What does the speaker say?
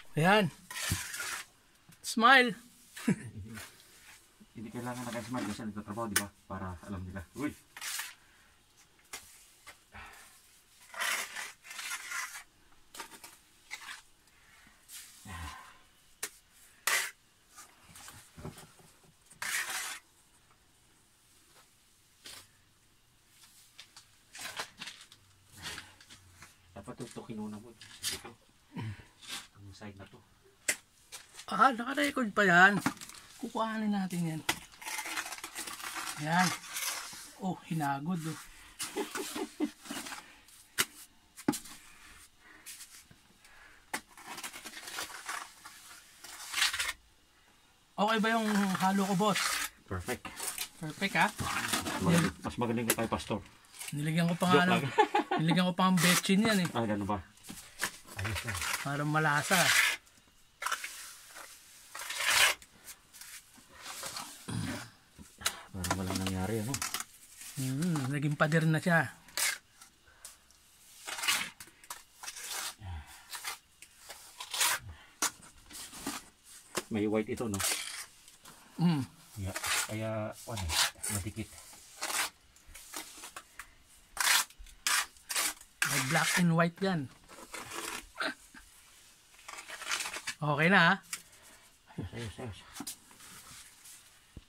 Ayan. Smile. Hindi kailangan naka-smile kasi nagtatrabaho, di ba? Para alam nila. Uy! Dapat ito kinuna mo. Ito. Ang side na to. Ah, naka-record pa yan. Kukuhanin natin yan. Yan. Oh, hinagod oh. Okay ba yung halo ko, boss? Perfect. Perfect ha? Mas magaling ka kay Pastor. Nilagyan ko pa nga ano. Nilagyan ko pa ang betchin yan eh. Ah, gano'n ba? Ayos na. Para malasa. Parang walang nangyari, ano? Naging pader na siya. May white ito, no? Yeah. Kaya, ano, madikit. May black and white yan. Okay na ha? Ayos.